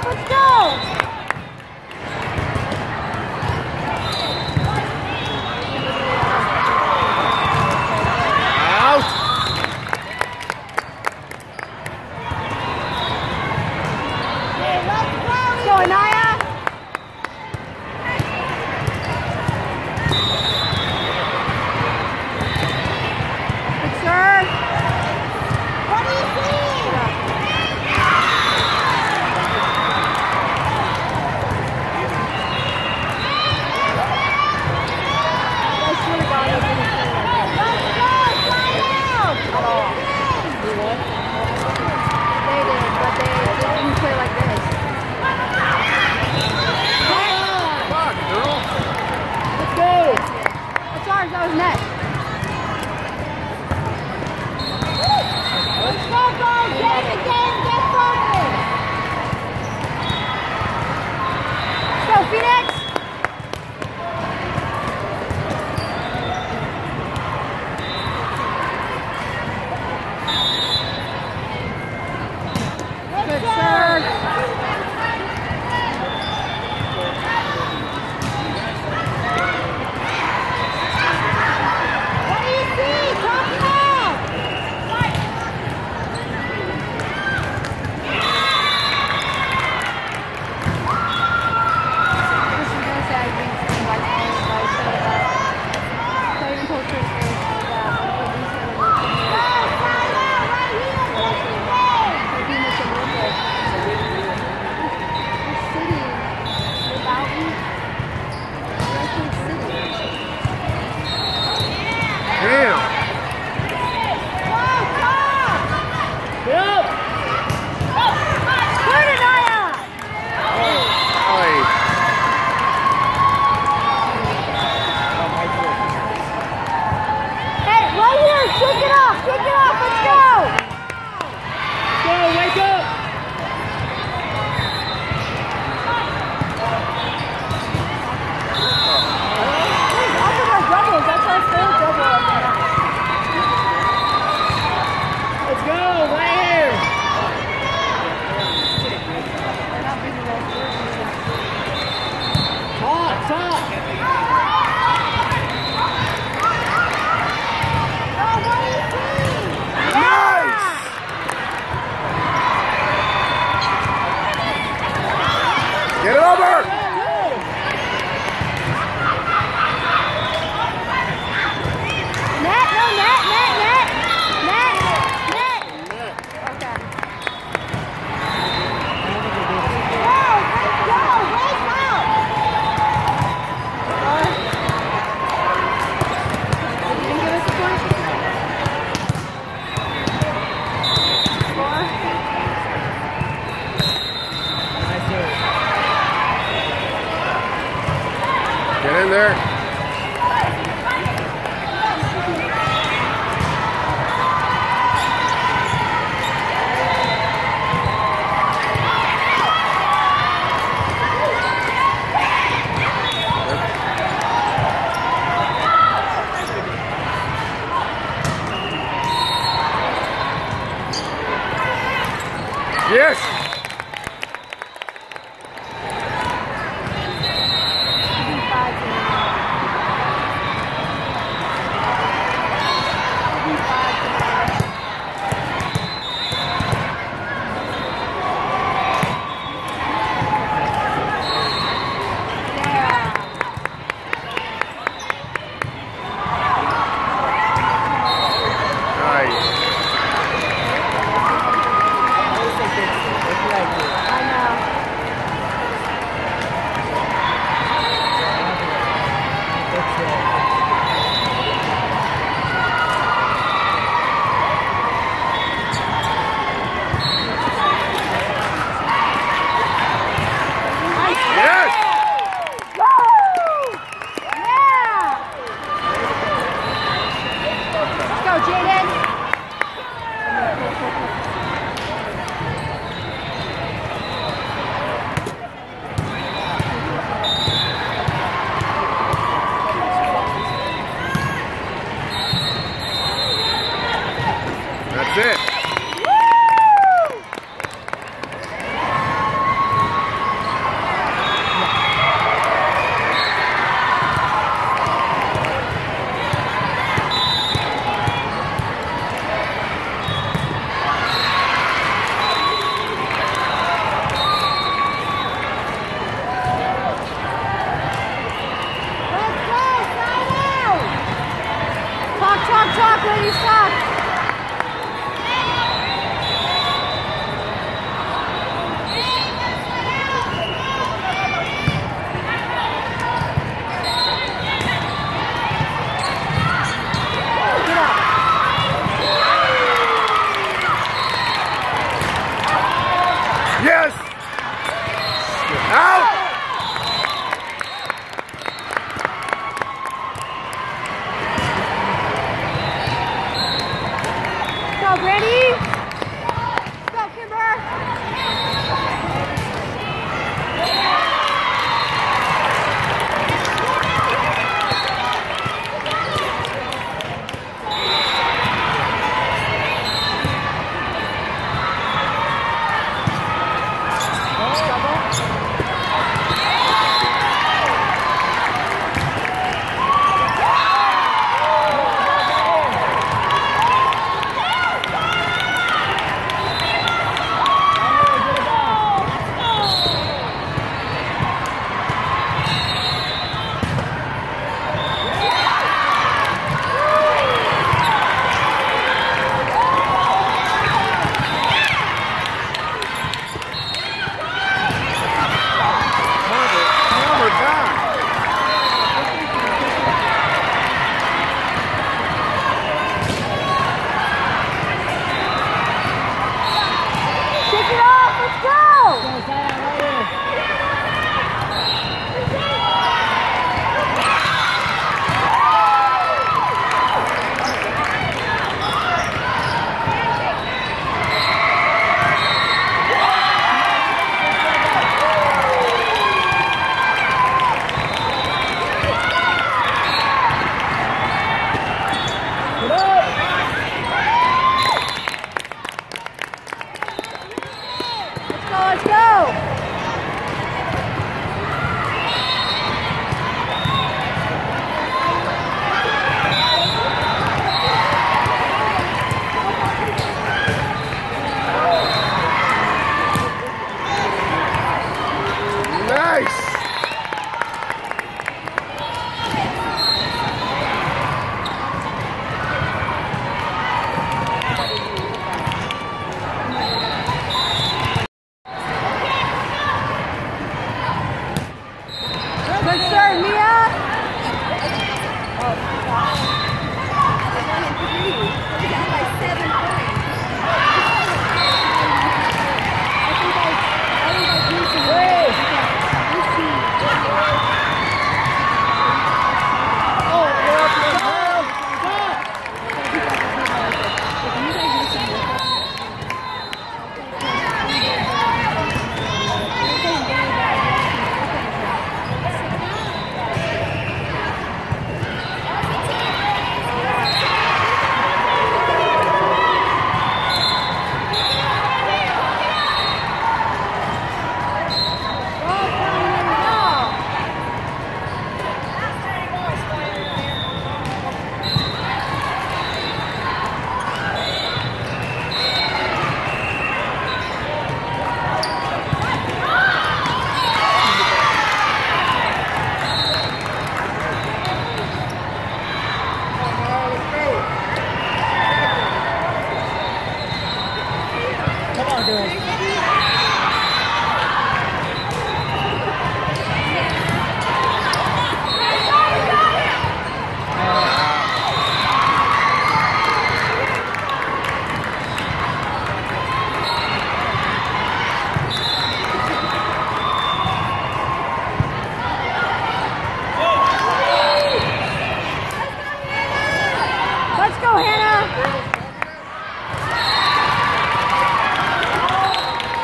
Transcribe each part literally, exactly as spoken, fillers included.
let's go! That was net. Let's go, guys! Get it again! Get focused! Let's go, Phoenix! Let's go! Get it over! Net, no, net, net, net, net, net. Okay. Go, let's go, race out. You didn't give us a point? Four. Get in there. Yes. Nice. Yes! Out! Go, Brandy! Go, Kimber! Let's go! Nice! Good serve, Mia! Let's go, Hannah!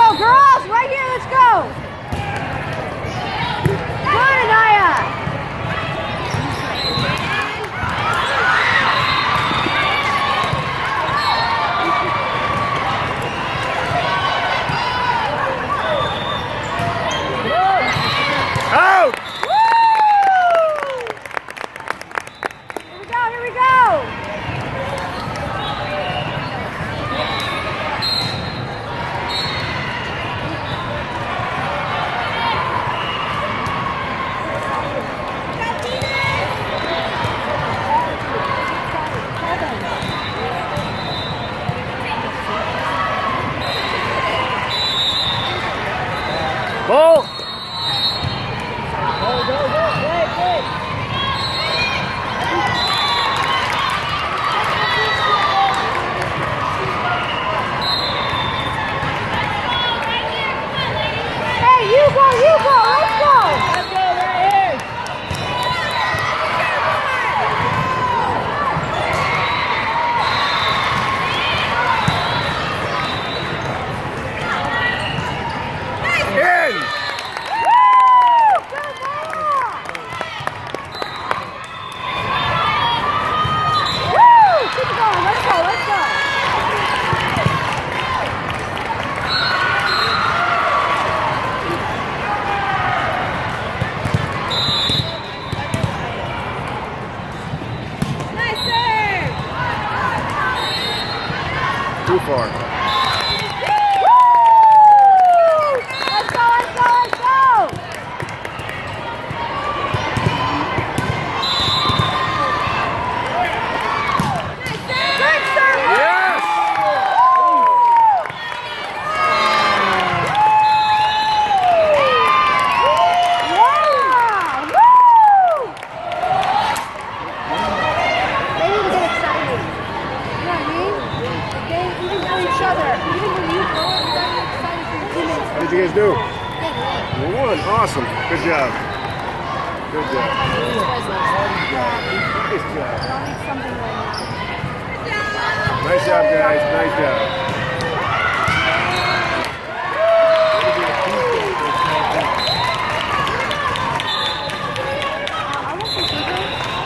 go, girls! Right here, let's go! Go, Anaya! Out! Here we go, here we go! Ball! Go, go, go! Hey, hey! Hey, you go, you go, let's go! Let's go, right here! In! Woo! Good ball! Woo! Keep it going, let's go, let's go! Nice serve! Too far. Woo! Let's go, let's go, let's go! Good serve! Yes! Yeah! Woo! They need to get excited. You know what I mean? They, even for each other. Even when you go, you gotta get excited for your teammates. What did you guys do? You won. Awesome. Good job. Good job. Nice job. They all need something right now. Nice job, guys. Nice job. I want some sugar.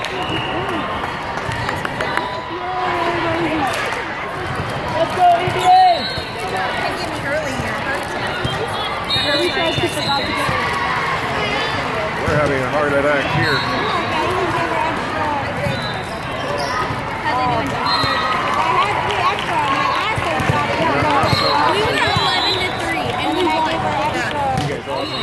Let's go, E B A! We said she forgot to get it. We're having a heart attack here. How they doing? I had three extra and I asked her about it. We were eleven to three, and we won. You guys awesome.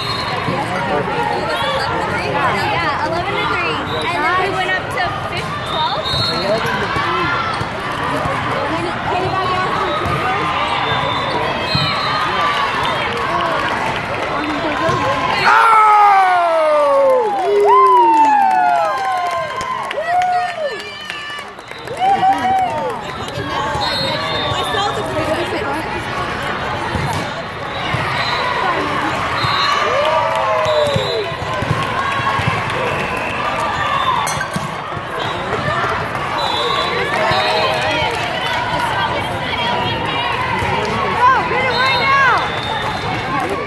Yeah, eleven to three, and then we went up to fifth, twelve. Anybody else want to take first? I saw the Go, get it right now!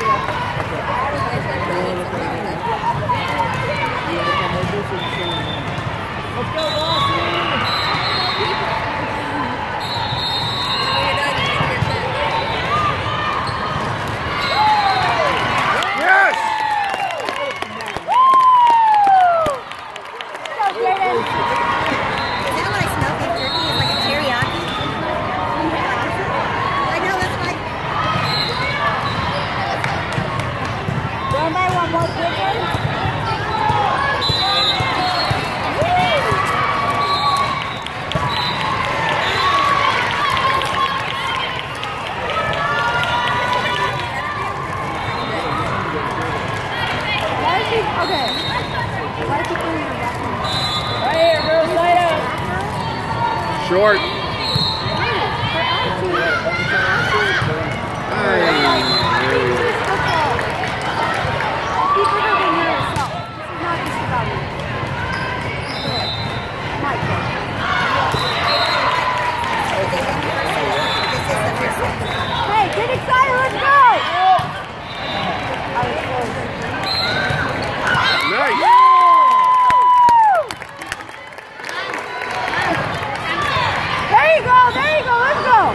Let's go, Boston! Yes! Go, Jaden! Is that like snow beef jerky? It's like a teriyaki? I know, that's like... Anybody want more quicker? Why is he, okay. Why is he putting your bathroom? Right here, girls, light out! Short. Hey, get excited, let's go! Nice. There you go, there you go, let's go!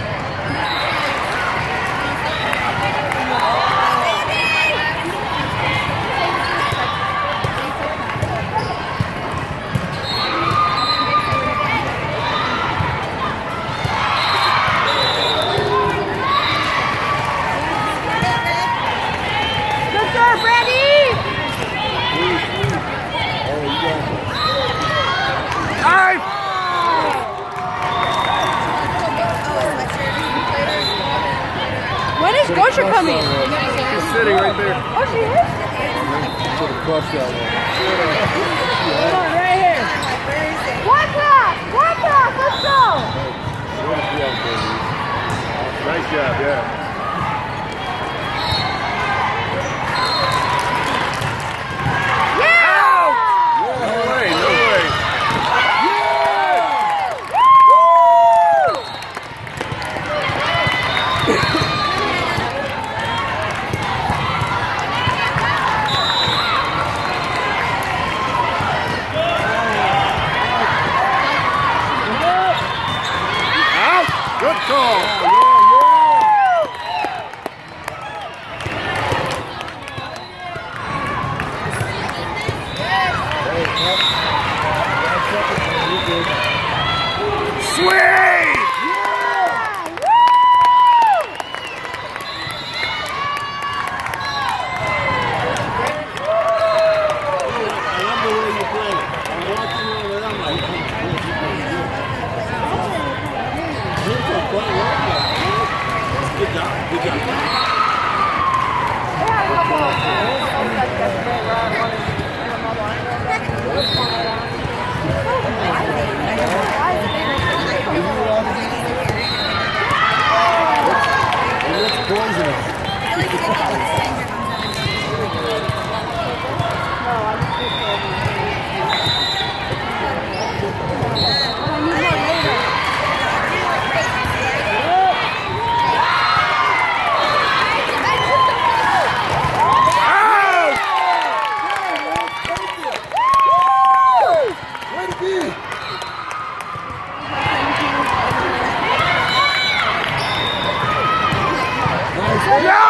Good serve, Brandy! Nice. When is Gosher coming? She's sitting right there. Oh, she is? Should have crushed that one. Come on, right here. One pass! One pass! Let's go! Nice job, yeah. Yeah! No way, no way. Out. Good call. Sweet! I love the way you play. I'm watching you over there. I'm like, good job. Good job. It looks poisonous. Way to be! Nice. Yeah!